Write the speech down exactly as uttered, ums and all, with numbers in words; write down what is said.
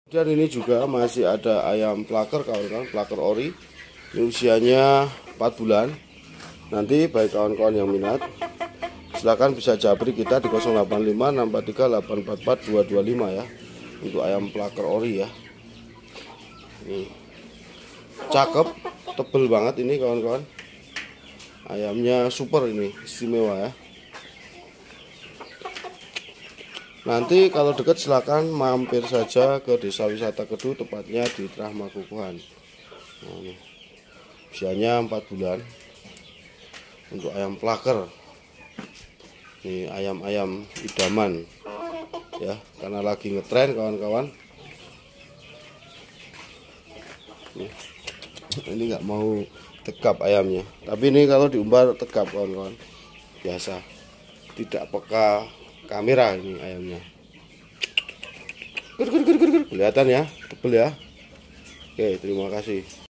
Dan ini juga masih ada ayam plaker, kawan-kawan, plaker ori. Ini usianya empat bulan. Nanti bagi kawan-kawan yang minat, silahkan bisa japri kita di nol delapan lima enam empat tiga delapan empat empat dua dua lima ya, untuk ayam plaker ori ya. Ini cakep, tebel banget ini kawan-kawan. Ayamnya super, ini istimewa ya. Nanti kalau dekat silakan mampir saja ke Desa Wisata Kedu, tepatnya di Trah Makukuhan. Nah, ini usianya empat bulan untuk ayam plaker. Ini ayam-ayam idaman ya, karena lagi ngetren kawan-kawan. Ini nggak mau tegap ayamnya, tapi ini kalau diumbar tegap kawan-kawan, biasa, tidak peka kamera ini ayamnya. Kelihatan ya, tebel ya. Oke, terima kasih.